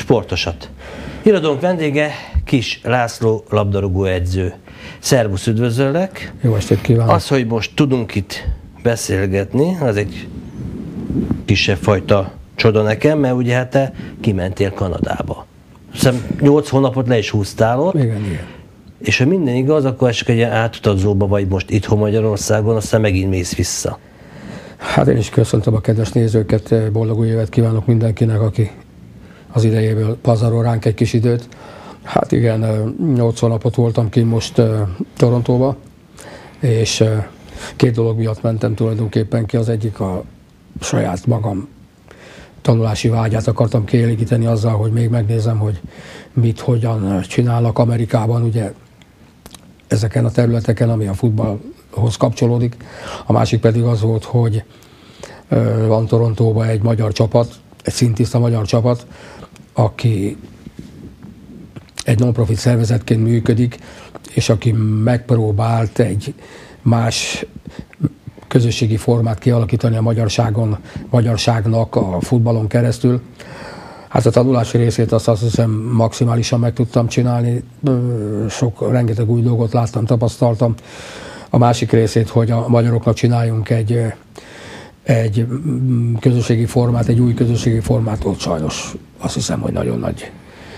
sportosat. Irodónk vendége Kiss László labdarúgó edző. Szervusz, üdvözöllek! Jó estét kívánok! Az, hogy most tudunk itt beszélgetni, az egy kisebb fajta csoda nekem, mert ugye hát te kimentél Kanadába. Hiszem 8 hónapot le is húztál ott. Igen. És ha minden igaz, akkor csak egy átutazóba vagy most itthon Magyarországon, aztán megint mész vissza. Hát én is köszöntöm a kedves nézőket, boldog új évet kívánok mindenkinek, aki az idejéből pazarol ránk egy kis időt. Hát igen, 8 hónapot voltam ki most Torontóba, és 2 dolog miatt mentem tulajdonképpen ki. Az egyik a saját magam tanulási vágyát akartam kielégíteni azzal, hogy még megnézem, hogy mit, hogyan csinálnak Amerikában, ugye ezeken a területeken, ami a futballhoz kapcsolódik. A másik pedig az volt, hogy van Torontóban egy magyar csapat, egy szintiszta magyar csapat, aki egy non-profit szervezetként működik, és aki megpróbált egy más közösségi formát kialakítani a magyarságnak a futballon keresztül. Hát a tanulási részét azt hiszem maximálisan meg tudtam csinálni, rengeteg új dolgot láttam, tapasztaltam. A másik részét, hogy a magyaroknak csináljunk egy közösségi formát, egy új közösségi formát, ott sajnos azt hiszem, hogy nagyon nagy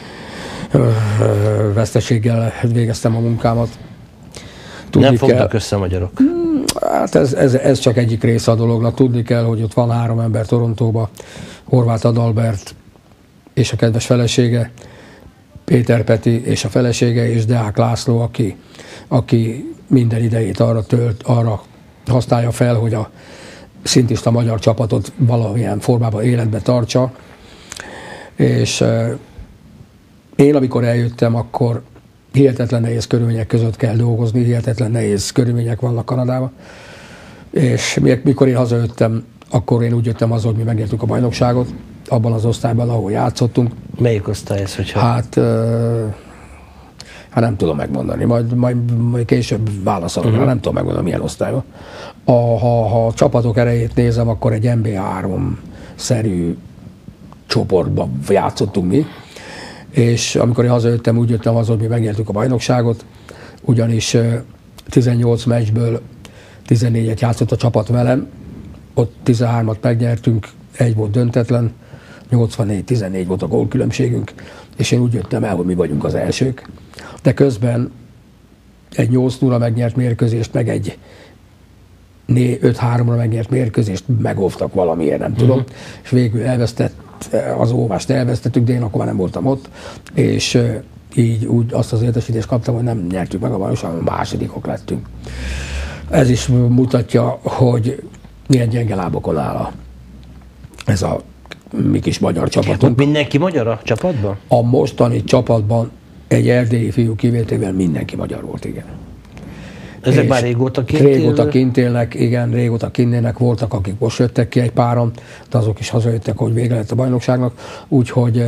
veszteséggel végeztem a munkámat. Nem fognak össze a magyarok? Hát ez csak egyik része a dolognak. Tudni kell, hogy ott van 3 ember Torontóba, Horváth Adalbert és a kedves felesége, Péter Peti és a felesége, és Deák László, aki minden idejét arra használja fel, hogy a szintista magyar csapatot valamilyen formában életbe tartsa. És én, amikor eljöttem, akkor hihetetlen nehéz körülmények között kell dolgozni, hihetetlen nehéz körülmények vannak Kanadában. És mikor én hazajöttem, akkor én úgy jöttem haza, hogy mi megnyertük a bajnokságot, abban az osztályban, ahol játszottunk. Melyik osztály ez, hogyha? Hát nem tudom megmondani, majd később válaszolok, nem tudom megmondani, milyen osztályban. Ha a csapatok erejét nézem, akkor egy NB3-szerű csoportban játszottunk mi, és amikor én hazajöttem, úgy jöttem haza, hogy mi megnyertük a bajnokságot, ugyanis 18 meccsből 14-et játszott a csapat velem, ott 13-at megnyertünk, 1 volt döntetlen, 84-14 volt a gólkülönbségünk, és én úgy jöttem el, hogy mi vagyunk az elsők. De közben egy 8-0 megnyert mérkőzést, meg egy 5-3-ra megnyert mérkőzést megóvtak valamiért, nem tudom, és végül az óvást elvesztettük, de én akkor már nem voltam ott, és így úgy azt az értesítést kaptam, hogy nem nyertük meg a bajnokságot, másodikok lettünk. Ez is mutatja, hogy milyen gyenge lábokon áll ez a mi kis magyar csapatunk. Mindenki magyar a csapatban? A mostani csapatban egy erdélyi fiú kivételével mindenki magyar volt, igen. Ezek és már régóta kint élnek? Régóta kint élnek, igen, régóta kint élnek, voltak, akik most jöttek ki egy páran, de azok is hazajöttek, hogy vége lett a bajnokságnak. Úgyhogy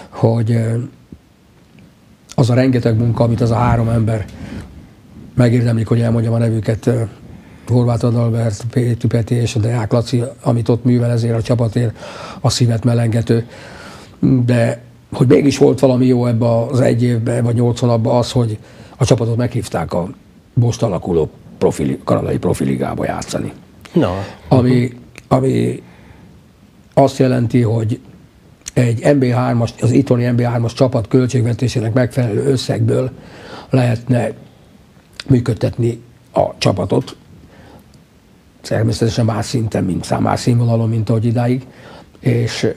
az a rengeteg munka, amit az a 3 ember megérdemlik, hogy elmondjam a nevüket, Horváth Adalbert, Péter Peti és a Deák Laci, amit ott művel ezért a csapatért, a szívet melengető. De hogy mégis volt valami jó ebben az 1 évben, vagy 8 hónapban az, hogy a csapatot meghívták a most alakuló kanadai profiligába játszani. No. Ami azt jelenti, hogy egy NB3-as, az itthoni NB3-as csapat költségvetésének megfelelő összegből lehetne működtetni a csapatot, természetesen más szinten, más színvonalon, mint ahogy idáig, és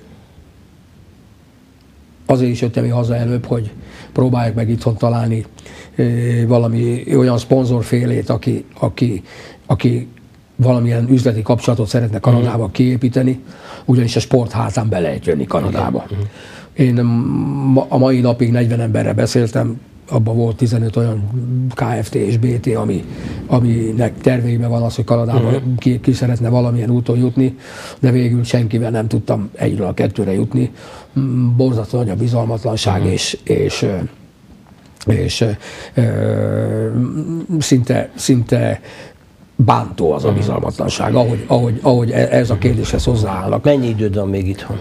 azért is jöttem haza előbb, hogy próbáljuk meg itthon találni valami olyan szponzorfélét, aki valamilyen üzleti kapcsolatot szeretne Kanadába kiépíteni, ugyanis a sport hátán be lehet jönni Kanadába. Én a mai napig 40 emberrel beszéltem, abban volt 15 olyan KFT és BT, aminek terveiben van az, hogy Kanadába ki szeretne valamilyen úton jutni, de végül senkivel nem tudtam 1-ről a 2-re jutni. Borzasztó nagy a bizalmatlanság, és szinte bántó az a bizalmatlanság, ahogy ez a kérdéshez hozzáállnak. Mennyi időd van még itthon?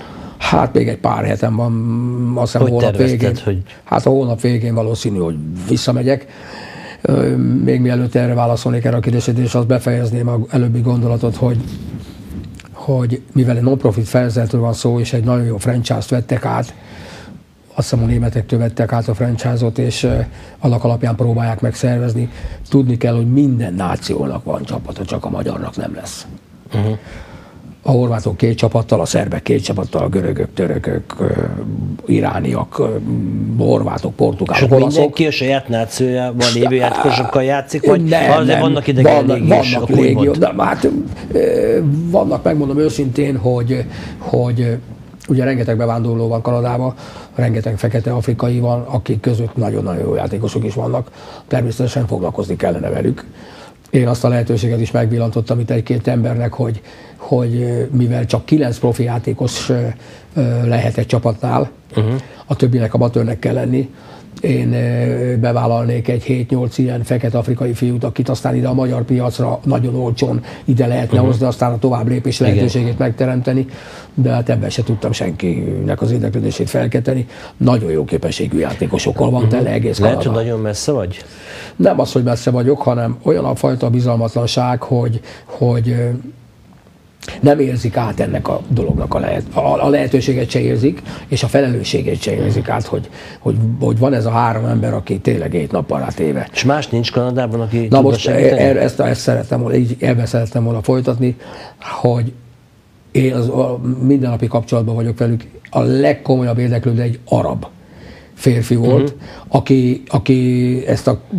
Hát még egy pár hetem van, azt hiszem hónap végén. Hát a hónap végén valószínű, hogy visszamegyek. Még mielőtt erre válaszolnék erre a kérdésre, és azt befejezném az előbbi gondolatot, hogy mivel egy non-profit fejezetről van szó, és egy nagyon jó franchise-t vettek át, azt hiszem a németektől vettek át a franchise-ot, és annak alapján próbálják megszervezni. Tudni kell, hogy minden nációnak van csapata, csak a magyarnak nem lesz. Uh-huh. A horvátok 2 csapattal, a szerbek 2 csapattal, a görögök, törökök, irániak, horvátok, portugálok, olaszok. Mindenki a saját nációjában lévő játékosokkal játszik, vagy nem, vannak idegen légiós? Vannak légiós. Hát, vannak, megmondom őszintén, hogy ugye rengeteg bevándorló van Kanadában, rengeteg fekete afrikai van, akik között nagyon-nagyon jó játékosok is vannak. Természetesen foglalkozni kellene velük. Én azt a lehetőséget is megvillantottam itt egy-két embernek, hogy mivel csak 9 profi játékos lehet egy csapatnál, a többinek amatőrnek kell lenni, én bevállalnék egy 7-8 ilyen fekete-afrikai fiút, akit aztán ide a magyar piacra nagyon olcsón ide lehetne hozni, aztán a tovább lépés lehetőségét megteremteni, de hát ebben se tudtam senkinek az érdeklődését felkelteni. Nagyon jó képességű játékosokkal van tele egész Kanada. Lehet, hogy nagyon messze vagy? Nem az, hogy messze vagyok, hanem olyan a fajta bizalmatlanság, hogy nem érzik át ennek a dolognak a lehetőséget se érzik, és a felelősséget se érzik át, hogy van ez a 3 ember, aki tényleg 7 nappal rátéve. És más nincs Kanadában, aki na most ezt szerettem volna, ebben szerettem volna folytatni, hogy én a mindennapi kapcsolatban vagyok velük, a legkomolyabb érdeklődő egy arab férfi volt, aki ezt a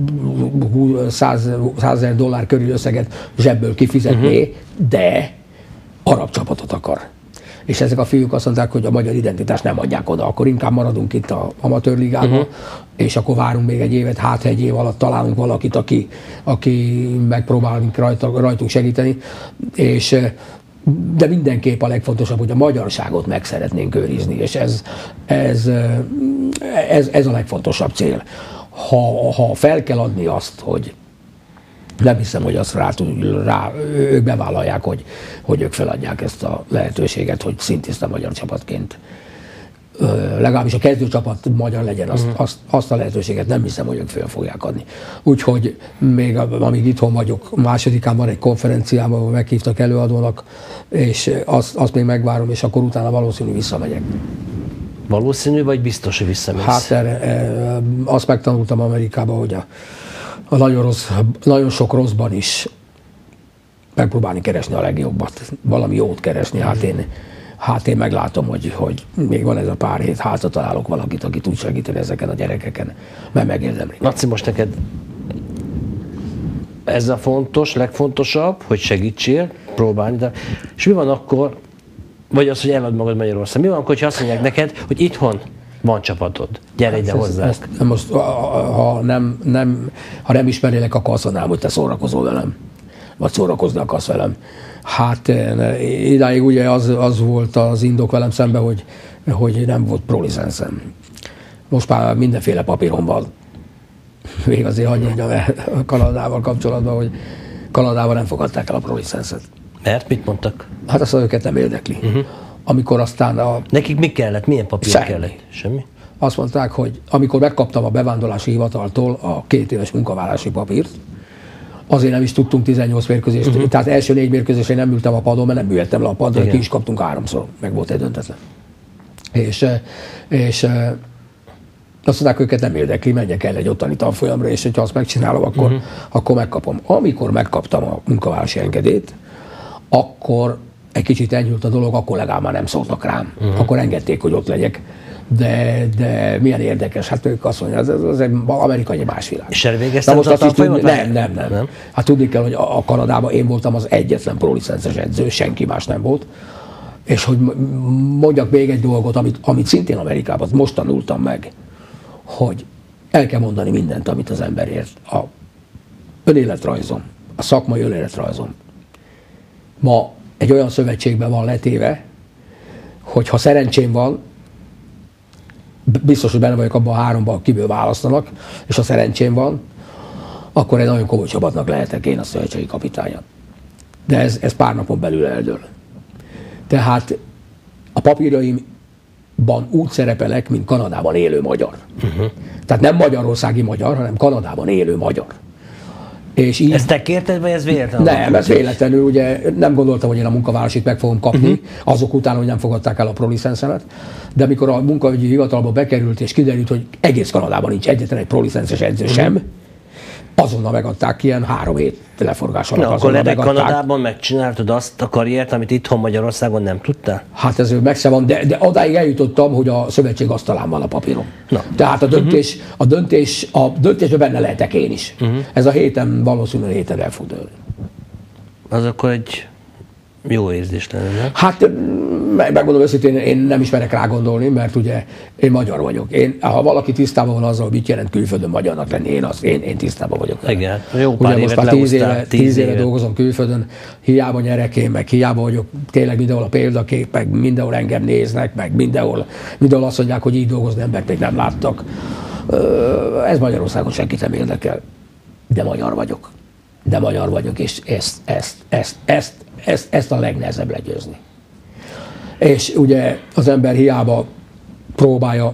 $100,000 körül összeget zsebből kifizetné, de arab csapatot akar. És ezek a fiúk azt mondták, hogy a magyar identitást nem adják oda, akkor inkább maradunk itt az amatőrligában, és akkor várunk még egy évet, hát egy év alatt találunk valakit, aki megpróbálunk rajtunk segíteni, de mindenképp a legfontosabb, hogy a magyarságot meg szeretnénk őrizni, és ez a legfontosabb cél. Ha fel kell adni azt, hogy nem hiszem, hogy azt ők bevállalják, hogy ők feladják ezt a lehetőséget, hogy szintiszta magyar csapatként legalábbis a kezdőcsapat magyar legyen, azt a lehetőséget nem hiszem, hogy ők fel fogják adni. Úgyhogy még amíg itthon vagyok, másodikán van egy konferenciában, ahol meghívtak előadónak, és azt még megvárom, és akkor utána valószínű visszamegyek. Valószínű, vagy biztos, hogy visszamész? Hát azt megtanultam Amerikában, hogy a nagyon sok rosszban is megpróbálni keresni a legjobbat, valami jót keresni. Hát én meglátom, hogy még van ez a pár hét, hátra találok valakit, aki tud segíteni ezeken a gyerekeken, mert megérdemli. Laci, most neked ez a fontos, legfontosabb, hogy segítsél, próbálni, de és mi van akkor, vagy az, hogy elad magad Magyarországon, mi van akkor, ha azt mondják neked, hogy itthon van csapatod, gyere ide hozzá. Most, ha nem ismerélek, akkor azt mondanám, hogy te szórakozol velem, vagy szórakozni akarsz velem. Hát idáig ugye az volt az indok velem szemben, hogy nem volt pro-licenszem. Most már mindenféle papírom van. Még azért hagyj mondjam a Kanadával kapcsolatban, hogy Kanadában nem fogadták el a pro-licenszet. Mert mit mondtak? Hát azt őket nem érdekli. Amikor aztán nekik mi kellett? Milyen papír kellett? Semmi? Azt mondták, hogy amikor megkaptam a bevándorlási hivataltól a 2 éves munkavállalási papírt, azért nem is tudtunk 18 mérkőzést. Tehát első 4 mérkőzésre nem ültem a padon, mert nem ültem le a padon, ki is kaptunk 3-szor, meg volt egy döntetlen. És azt mondták, hogy őket nem érdekli, menjek el egy ottani tanfolyamra, és hogyha azt megcsinálom, akkor megkapom. Amikor megkaptam a munkavállalási engedélyt, akkor egy kicsit enyhült a dolog, akkor legalább már nem szóltak rám. Akkor engedték, hogy ott legyek. De milyen érdekes, hát ők azt mondják, az egy Amerika egy más világ. És elvégeztem a tanfolyamat? Nem. Hát tudni kell, hogy a Kanadában én voltam az egyetlen pro-licences edző, senki más nem volt. És hogy mondjak még egy dolgot, amit szintén Amerikában most tanultam meg, hogy el kell mondani mindent, amit az ember ért. A önéletrajzom, a szakmai önéletrajzom ma egy olyan szövetségben van letéve, hogy ha szerencsém van, biztos, hogy benne vagyok abban a 3-ban, kiből választanak, és ha szerencsém van, akkor egy nagyon komoly csapatnak lehetek én a szövetségi kapitánya. De ez pár napon belül eldől. Tehát a papírjaimban úgy szerepelek, mint Kanadában élő magyar. Tehát nem magyarországi magyar, hanem Kanadában élő magyar. És így, ezt te kérted, vagy ez véletlenül? nem, ez véletlenül, ugye nem gondoltam, hogy én a munkavállalásit meg fogom kapni, azok után, hogy nem fogadták el a proliszenszemet, de amikor a munkaügyi hivatalba bekerült, és kiderült, hogy egész Kanadában nincs egyetlen egy proliszenszes edző sem, azonnal megadták ilyen 3 hét leforgás alatt. Na, akkor lehet, hogy Kanadában megcsináltad azt a karriert, amit itthon Magyarországon nem tudtál? Hát ez messze van, de odáig eljutottam, hogy a szövetség asztalán van a papírom. Na. Tehát a döntésben benne lehetek én is. Ez a héten valószínűleg el fog dőlni. Az akkor egy jó érzés lenne, nem? Hát megmondom őszintén, én nem ismerek rá gondolni, mert ugye én magyar vagyok. Ha valaki tisztában van azzal, hogy mit jelent külföldön magyarnak lenni, én tisztában vagyok. Igen, jó pár ugye most már 10 éve dolgozom külföldön, hiába nyerek én, meg hiába vagyok tényleg mindenhol a példakép, meg mindenhol engem néznek, meg mindenhol azt mondják, hogy így dolgozni embert még nem láttak. Ez Magyarországon senkit nem érdekel, de magyar vagyok, és ezt a legnehezebb legyőzni. És ugye az ember hiába próbálja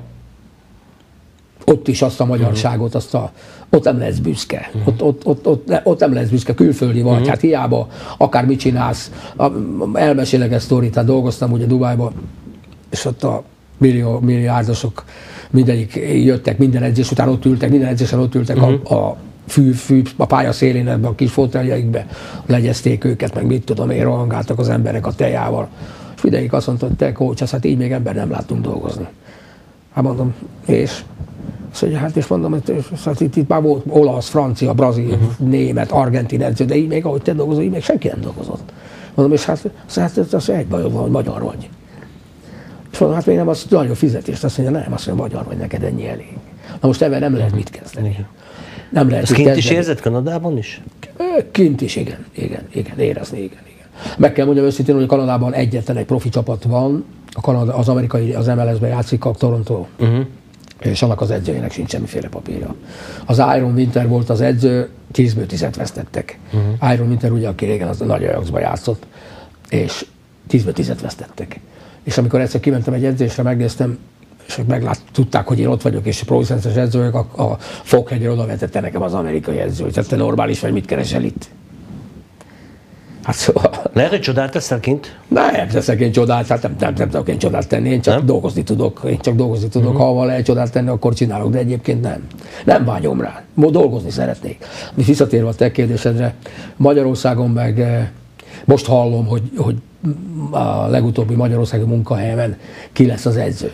ott is azt a magyarságot, ott nem lesz büszke. Ott nem lesz büszke, külföldi vagy. Hát hiába akármit csinálsz. Elmesélek egy sztorit, tehát dolgoztam ugye Dubájban, és ott a milliárdosok mindegyik jöttek, minden edzés után ott ültek, minden edzésen ott ültek a pálya szélén, ebben a kis foteljeikbe legyezték őket, meg mit tudom én, rohangáltak az emberek a tejával. És mindegyik azt mondta, hogy te coach, hát így még ember nem láttunk dolgozni. Hát mondom, és? Azt mondja, hát és mondom, hogy itt már volt olasz, francia, brazil, német, argentin edző, de így még ahogy te dolgozol, így még senki nem dolgozott. Mondom, és hát az egy bajod van, hogy magyar vagy. És mondom, hát még nem, az nagyon fizetést. Azt mondja, nem, azt mondja, magyar vagy, neked ennyi elég. Na most ebben nem lehet mit kezdeni. Nem lehet. Ezt kint is érzed Kanadában is? Kint is, igen, érezni, igen. Meg kell mondjam őszintén, hogy Kanadában egyetlen egy profi csapat van, az amerikai, az MLS-ben játszik a Toronto, és annak az edzőjének sincs semmiféle papírja. Az Iron Winter volt az edző, 10-ből 10-et vesztettek. Iron Winter ugye, aki régen az a nagy Ajaxba játszott, és 10-ből 10-et vesztettek. És amikor egyszer kimentem egy edzésre, megnéztem, és tudták, hogy én ott vagyok, és prolicenses edzők, a Fokhegyre oda vetette nekem az amerikai edző, hogy te normális vagy, mit keresel itt? Hát szóval... Lehet, hogy csodát teszel kint? Nem teszek én csodát, hát nem tudok én csodát tenni, én csak dolgozni tudok. Ha lehet csodát tenni, akkor csinálok, de egyébként nem. Nem vágyom rá. Dolgozni szeretnék. Visszatérve a te kérdésedre, Magyarországon meg most hallom, hogy a legutóbbi magyarországi munkahelyemen ki lesz az edző.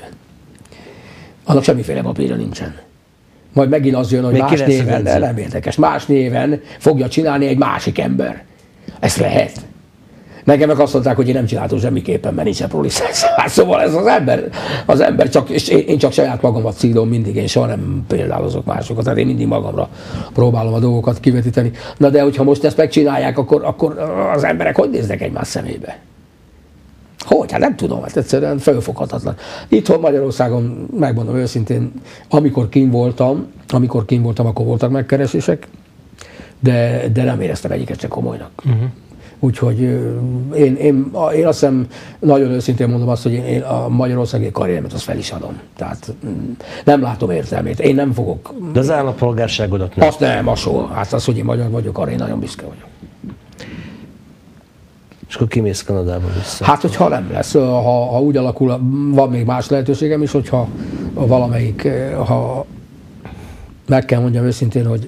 Annak semmiféle papírja nincsen. Majd megint az jön, hogy más néven, nem érdekes, más néven fogja csinálni egy másik ember. Ez lehet. Nekem meg azt mondták, hogy én nem csináltam semmiképpen, mert nincsen prolicensz. Szóval ez az ember csak, és én csak saját magamat szídom mindig, én soha nem példálozok másokat, tehát én mindig magamra próbálom a dolgokat kivetíteni. Na de hogyha most ezt megcsinálják, akkor az emberek hogy néznek egymás szemébe? Hogy? Hát nem tudom, hát egyszerűen felfoghatatlan. Itthon Magyarországon, megmondom őszintén, amikor kint voltam, akkor voltak megkeresések, de nem éreztem egyiket sem komolynak. Úgyhogy én azt hiszem, nagyon őszintén mondom azt, hogy én a magyarországi karrieremet azt fel is adom. Tehát nem látom értelmét. Én nem fogok... De az állampolgárságodat nem? Azt nem, az soha. Hát az, hogy én magyar vagyok, arra én nagyon büszke vagyok. És akkor kimész Kanadába vissza? Hát, hogyha nem lesz. Ha úgy alakul, van még más lehetőségem is, hogyha valamelyik, ha meg kell mondjam őszintén, hogy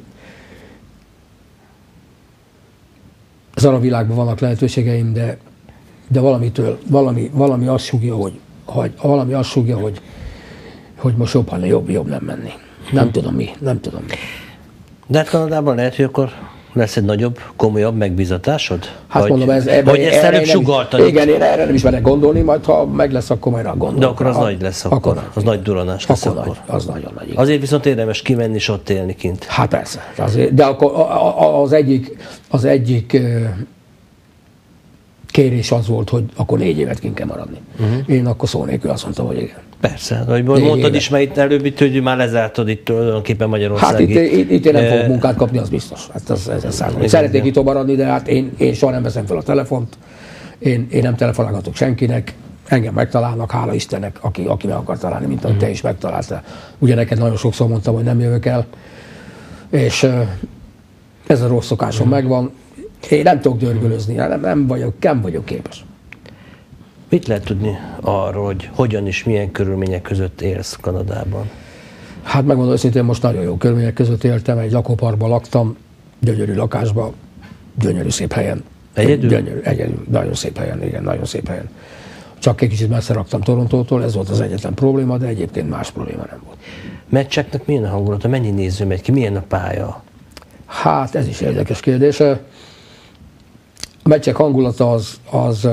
az arab világban vannak lehetőségeim, de valami azt súgja, hogy most jobb nem menni. Nem tudom mi. De hát Kanadában lehet, hogy akkor lesz egy nagyobb, komolyabb megbízatásod? Hát mondom, ezt előbb sugalltad. Igen, én erre nem is merek gondolni, majd ha meg lesz, akkor majd gondolom. De akkor az nagy lesz akkor. Az nagy duranás lesz akkor. Az nagyon nagy. Igen. Azért viszont érdemes kimenni és ott élni kint. Hát persze. De akkor az egyik kérés az volt, hogy akkor 4 évet kint kell maradni. Én akkor szó nélkül azt mondtam, hogy igen. Persze, hogy mondtad is, mert itt előbb itt, hogy már lezártad itt tulajdonképpen Magyarországi. Hát itt én nem fogok munkát kapni, az biztos. Hát ez számít. Szeretnék itt maradni, de hát én soha nem veszem fel a telefont, én nem telefonálgatok senkinek, engem megtalálnak, hála Istennek, aki meg akar találni, mint ahogy te is megtaláltál. Ugye neked nagyon sokszor mondtam, hogy nem jövök el, és ez a rossz szokásom megvan. Én nem tudok dörgölözni, nem vagyok képes. Mit lehet tudni arról, hogy hogyan és milyen körülmények között élsz Kanadában? Hát megmondom őszintén, most nagyon jó körülmények között éltem, egy lakóparkban laktam, gyönyörű lakásban, gyönyörű szép helyen. Egyedül? Egyedül, nagyon szép helyen, igen, nagyon szép helyen. Csak egy kicsit messze raktam Torontótól, ez volt az egyetlen probléma, de egyébként más probléma nem volt. Meccseknek milyen a hangulata, mennyi néző megy ki, milyen a pálya? Hát ez is érdekes kérdés. A meccsek hangulata az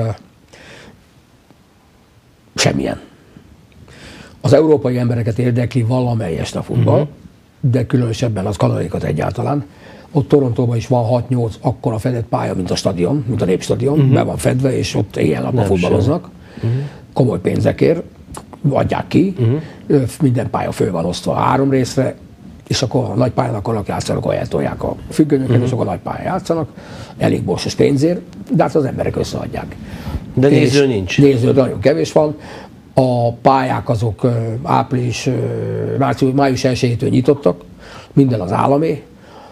semmilyen. Az európai embereket érdekli valamelyest a futball, de különösebben az kanadaiakat egyáltalán. Ott Torontóban is van 6-8 akkora fedett pálya, mint a stadion, mint a Népstadion, be van fedve, és ott éjjel-nappal futballoznak. Komoly pénzekért adják ki, minden pálya föl van osztva 3 részre, és akkor a nagy pályán akarnak játszani, akkor eltolják a függönyöket, és akkor a nagy pályán játszanak, elég borsos pénzért, de hát az emberek összeadják. De néző nincs. Néző nagyon kevés van. A pályák azok május 1-től nyitottak, minden az államé,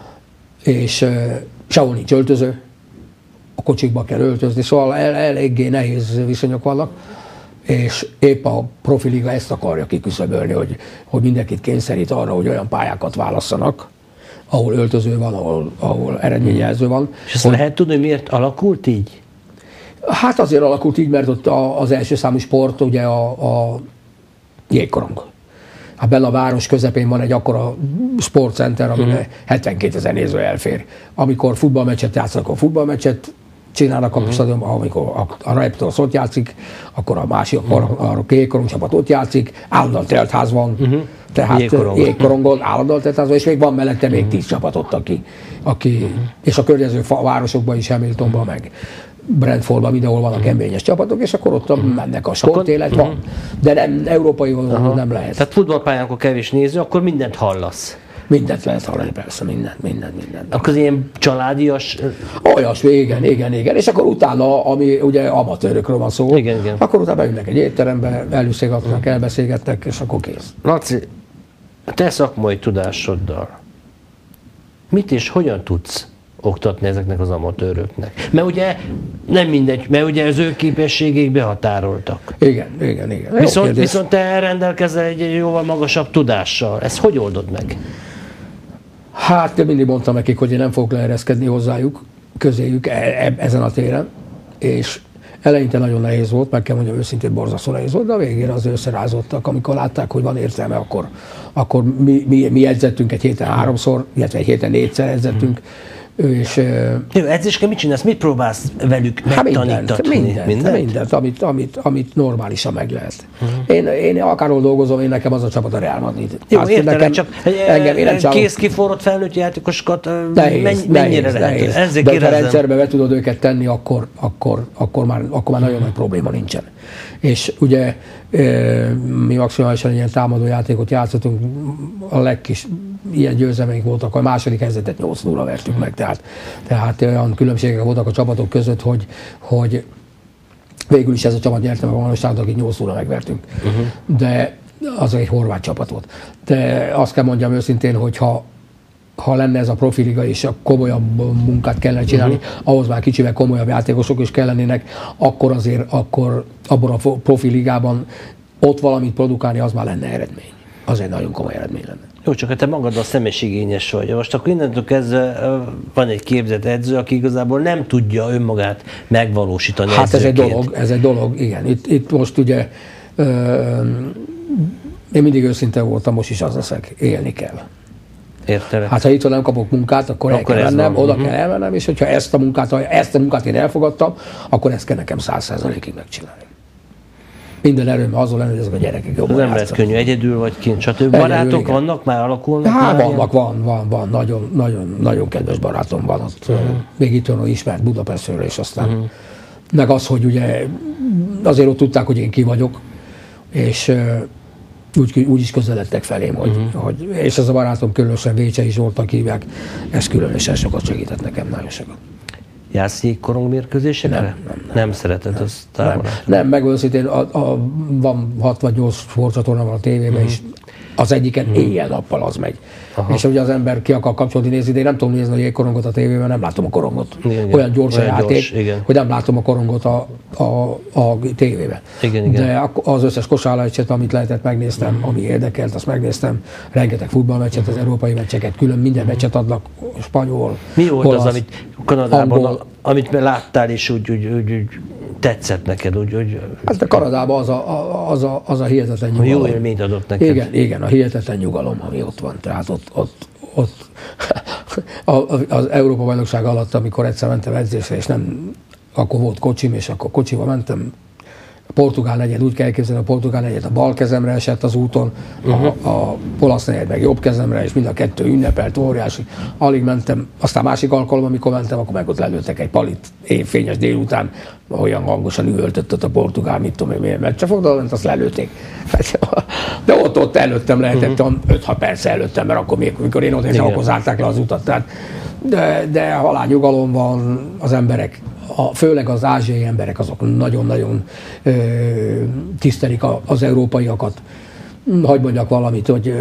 és sehol nincs öltöző, a kocsikba kell öltözni, szóval eléggé nehéz viszonyok vannak, és épp a profiliga ezt akarja kiküszöbölni, hogy mindenkit kényszerít arra, hogy olyan pályákat válasszanak, ahol öltöző van, ahol eredményjelző van. És ezt lehet tudni, hogy miért alakult így? Hát azért alakult így, mert ott az első számú sport ugye a jégkorong. Hát benne a város közepén van egy akkora sportcenter, amire 72 000 néző elfér. Amikor futballmeccset játszanak, a futballmeccset csinálnak a stadionban, amikor a Raptors ott játszik, akkor a másik, a jégkorong csapat ott játszik, állandóan telt ház van, tehát jégkorongon állandóan telt ház van, és még van mellette még 10 csapat ott, aki és a környező városokban is, Hamiltonban, meg Brentfordban, mindenhol vannak NBA-es csapatok, és akkor ott mennek a sportélet, van. De nem, európai nem lehet. Tehát futballpályán, akkor kevés néző, akkor mindent hallasz. Mindent lehet hallani, persze, mindent. Akkor ilyen családias... Olyasmi, igen. És akkor utána, ami ugye amatőrökről van szó, igen. akkor utána beülnek egy étterembe, előszégatnak, elbeszélgetnek, és akkor kész. Laci, te szakmai tudásoddal mit és hogyan tudsz oktatni ezeknek az amatőröknek? Mert ugye nem mindegy, mert ugye az ő képességeik behatároltak. Igen. Viszont te rendelkezel egy jóval magasabb tudással. Ezt hogy oldod meg? Hát én mindig mondtam nekik, hogy én nem fogok leereszkedni hozzájuk, közéjük ezen a téren, és eleinte nagyon nehéz volt, meg kell mondjam őszintén, borzasztó nehéz volt, de a végére az összerázottak, amikor látták, hogy van értelme, akkor mi edzettünk egy héten 3-szor, illetve egy héten 4-szer edzettünk, és... Jó, edzésken mit csinálsz? Mit próbálsz velük megtanítatni? Mindent, amit normálisan meg lehet. Én akárhol dolgozom, én nekem az a csapat a Real Madrid. Jó, értelek, csak kész kiforrott felnőtt játékosokat mennyire lehet? De ha rendszerbe be tudod őket tenni, akkor már nagyon nagy probléma nincsen. És ugye mi maximálisan ilyen támadó játékot játszottunk, a legkis ilyen győzelmeink voltak, a második helyzetet 8-0 vertük meg, tehát olyan különbségek voltak a csapatok között, hogy végül is ez a csapat nyerte meg a valóságot, akit 8-0 megvertünk. De az egy horvát csapat volt. De azt kell mondjam őszintén, hogy ha lenne ez a profiliga és a komolyabb munkát kellene csinálni, ahhoz már kicsivel komolyabb játékosok is kellenének, akkor abban a profiligában ott valamit produkálni, az már lenne eredmény. Az egy nagyon komoly eredmény lenne. Jó, csak te magad a személyiségényes vagy. Most akkor innentől kezdve van egy képzett edző, aki igazából nem tudja önmagát megvalósítani. Hát ez egy dolog, igen. Itt most ugye én mindig őszinte voltam, most is az leszek, élni kell. Értelek. Hát ha itt nem kapok munkát, akkor el kell mennem, oda kell elmennem, és hogyha ezt a munkát én elfogadtam, akkor ezt kell nekem 100%-ig megcsinálni. Minden erőm azon lenne, hogy ezek a gyerekek jobban nem lehet könnyű, egyedül vagy kint, stb. Barátok igen. Vannak, már alakulnak? Hát van, nagyon kedves barátom van ott. Még itt van, ismert Budapestről, és aztán meg az, hogy ugye azért ott tudták, hogy én ki vagyok, és úgy is közeledtek felém, hogy és ez a barátom különösen Vécsei Zsoltnak hívják, ez különösen sokat segített nekem, nagyon sokat. Jársz jégkorong mérkőzésekre? Nem szereted, az távol. Nem, meg őszintén, van 6 vagy 8 sportcsatorna van a tévében is. Az egyiken éjjel-nappal az megy. Aha. És ugye az ember ki akar kapcsolni, nézni, de én nem tudom nézni a jégkorongot a tévében, nem látom a korongot. Igen, olyan gyors a játék, hogy nem látom a korongot a tévében. Igen. De az összes kosárlabdameccset, amit lehetett, megnéztem, ami érdekelt, azt megnéztem. Rengeteg futballmeccset, az európai meccseket, külön minden meccset adnak, spanyol, Mi volt olasz, az, amit Kanadában, angol. amit láttál, és úgy tetszett neked? Úgy, Hát a Kanadában az a hihetetlen nyugalom. Jó élményt adott neked. Igen, a hihetetlen nyugalom, ami ott van. Tehát ott az Európa-bajnokság alatt, amikor egyszer mentem edzésre, és akkor volt kocsim, és akkor kocsival mentem. A portugál negyed, úgy kell elképzelni, a portugál negyed a bal kezemre esett az úton, a olasz negyed meg jobb kezemre, és mind a kettő ünnepelt, óriási. Alig mentem, aztán másik alkalom, amikor mentem, akkor meg ott lelőttek egy palit évfényes délután, olyan hangosan üvöltött ott a portugál, mit tudom én, milyen meccsefoglaló ment, azt lelőtték. De ott előttem lehetett, 5-6 perc előttem, mert akkor még, amikor én oda akkor zárták le az utat. Tehát, de halálnyugalom van, az emberek, főleg az ázsiai emberek, azok nagyon-nagyon tisztelik az európaiakat. Hadd mondjak valamit, hogy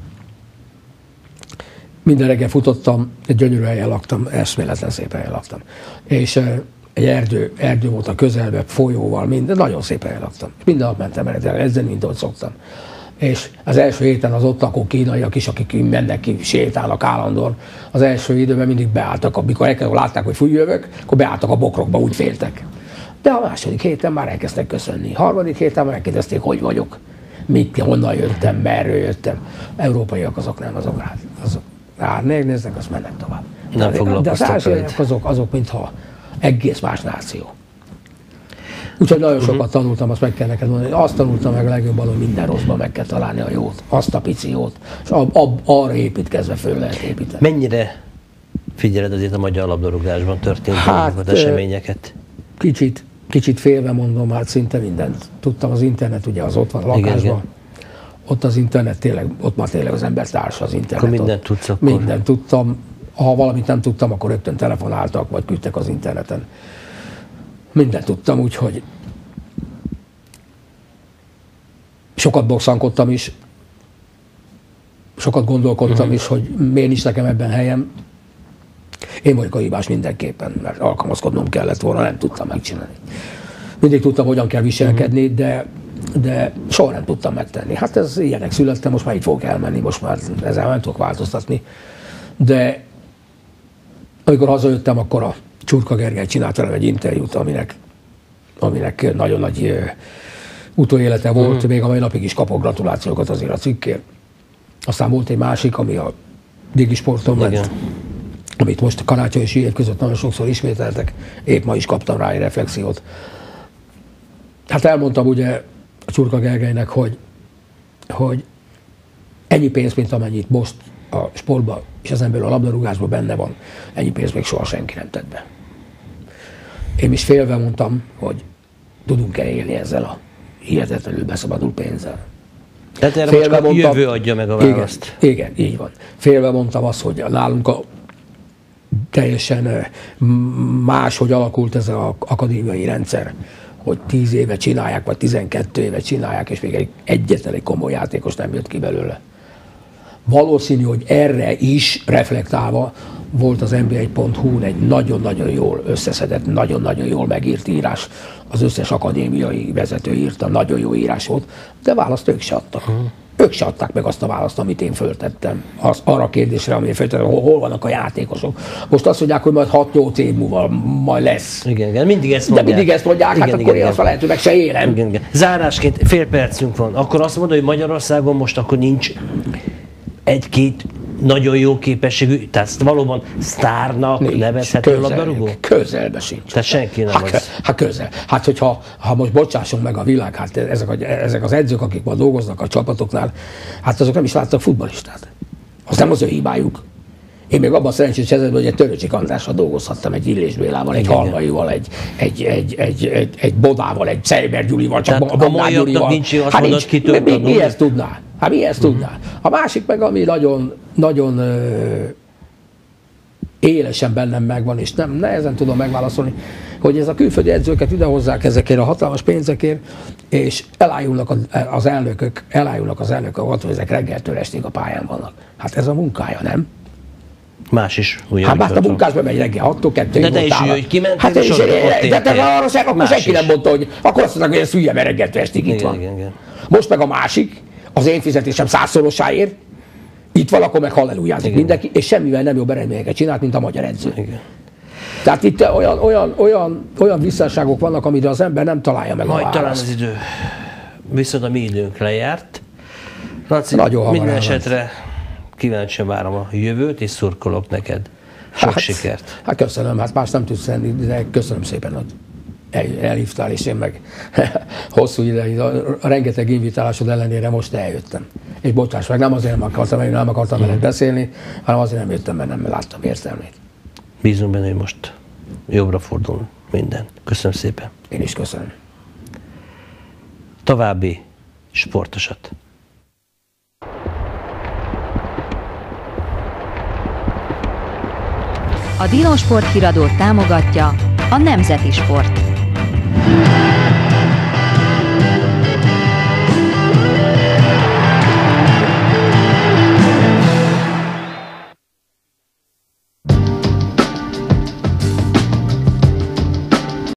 minden reggel futottam, egy gyönyörű helyen laktam, eszméletlen szép helyen laktam. És egy erdő volt a közelben, folyóval, minden, nagyon szép helyen laktam. Minden nap mentem edzeni, mint ahogy szoktam. És az első héten az ott lakó kínaiak is, akik mennek ki, sétálnak állandóan, az első időben mindig beálltak, amikor látták, hogy jövök, akkor beálltak a bokrokba, úgy féltek. De a második héten már elkezdtek köszönni. Harmadik héten már megkérdezték, hogy vagyok, honnan jöttem, merről jöttem. Európaiak azok nem, azok néznek, azt mennek tovább. De az ázsiaiak azok mintha egész más náció. Úgyhogy nagyon sokat tanultam, azt meg kell neked mondani. Azt tanultam meg legjobban, hogy minden rosszban meg kell találni a jót, azt a pici jót, és arra építkezve föl lehet építeni. Mennyire figyeled azért a magyar labdarúgásban történt eseményeket? Kicsit félve mondom, hát szinte mindent. Tudtam, az internet ugye az ott van a lakásban. Igen. Ott az internet tényleg, ott már tényleg az ember társa az internet. Akkor mindent tudsz akkor? Mindent tudtam. Ha valamit nem tudtam, akkor rögtön telefonáltak, vagy küldtek az interneten. Mindent tudtam, úgyhogy sokat boxankodtam is, sokat gondolkodtam is, hogy miért nincs nekem ebben helyem. Én vagyok a hibás mindenképpen, mert alkalmazkodnom kellett volna, nem tudtam megcsinálni. Mindig tudtam, hogyan kell viselkedni, de soha nem tudtam megtenni. Hát ez ilyenek születtem, most már így fogok elmenni, most már ezzel nem tudok változtatni. De amikor hazajöttem, akkor a Csurka Gergely csinált velem egy interjút, aminek nagyon nagy utóélete volt, még a mai napig is kapok gratulációkat azért a cikkért. Aztán volt egy másik, ami a Digi Sporton ment, amit most a Karácsony és Hír között nagyon sokszor ismételtek. Épp ma is kaptam rá egy reflexiót. Hát elmondtam ugye a Csurka Gergelynek, hogy ennyi pénz, mint amennyit most a sportban és ezen belül a labdarúgásban benne van, ennyi pénz még soha senki nem tett be. Én is félve mondtam, hogy tudunk-e élni ezzel a hihetetlenül beszabadult pénzzel. Tehát erre most a jövő adja meg a választ. Igen, így van. Félve mondtam azt, hogy nálunk teljesen máshogy alakult ez az akadémiai rendszer, hogy 10 éve csinálják, vagy 12 éve csinálják, és még egyetlen egy komoly játékos nem jött ki belőle. Valószínű, hogy erre is reflektálva volt az nba1.hu-n egy nagyon-nagyon jól összeszedett, nagyon-nagyon jól megírt írás. Az összes akadémiai vezető írta, nagyon jó írás volt, de választ ők se adtak. Ők se adták meg azt a választ, amit én föltettem. Arra a kérdésre, amit én föltettem, hol vannak a játékosok. Most azt mondják, hogy majd 6-8 év múlva majd lesz. Igen, mindig ezt mondják. De mindig ezt mondják, hát akkor én azt lehet, hogy meg se élem. Igen. Zárásként fél percünk van. Akkor azt mondod, hogy Magyarországon most akkor nincs egy-két nagyon jó képességű, tehát valóban sztárnak nevezhető labdarúgó? Közelbe sincs. Tehát senki nem az. Hát közel. Hát hogyha most bocsássunk meg a világ, hát ezek az edzők, akik ma dolgoznak a csapatoknál, hát azok nem is láttak futballistát. Az nem az ő hibájuk. Én még abban szerencsés helyzetben, hogy egy Töröcsik Andrással dolgozhattam, egy Illés Bélával, egy Halmaival, egy Bodával, egy Czeiber Gyulival, csak a Bogdán Gyurival. Nincs jó, azt mondod, ki több. Mi ezt tudná? Hát mi ezt tudná? A másik meg, ami nagyon élesen bennem megvan, és nem nehezen tudom megválaszolni, hogy ez a külföldi edzőket idehozzák ezekért a hatalmas pénzekért, és elájulnak az elnökök attól, hogy ezek reggeltől estig a pályán vannak. Hát ez a munkája, nem? Más is. Hát már a munkásban megy reggel 6-tól 2-ig. De te is hogy kimentél, hát és ott akkor senki nem mondta, hogy akkor azt mondták, hogy ez hülye, mert reggeltől estig itt van. Igen. Most meg a másik, az én fizetésem 100-szorosáért, itt van, akkor meg hallelujázik mindenki, és semmivel nem jobb eredményeket csinált, mint a magyar edző. Igen. Tehát itt olyan visszásságok vannak, amire az ember nem találja meg majd a talán választ. az idő. Viszont a mi időnk lejárt. Laci, Nagyon minden hamar esetre kíváncsian várom a jövőt, és szurkolok neked. Sok sikert. Hát köszönöm, hát más nem tudsz lenni, de köszönöm szépen, hogy elhívtál, és én meg hosszú ideig, a rengeteg invitálásod ellenére most eljöttem. És bocsáss meg, nem azért nem akartam veled beszélni, hanem azért nem jöttem, mert nem láttam értelmét. Bízunk benne, hogy most jobbra fordul minden. Köszönöm szépen. Én is köszönöm. További sportosat. A Dino Sport híradót támogatja a Nemzeti Sport.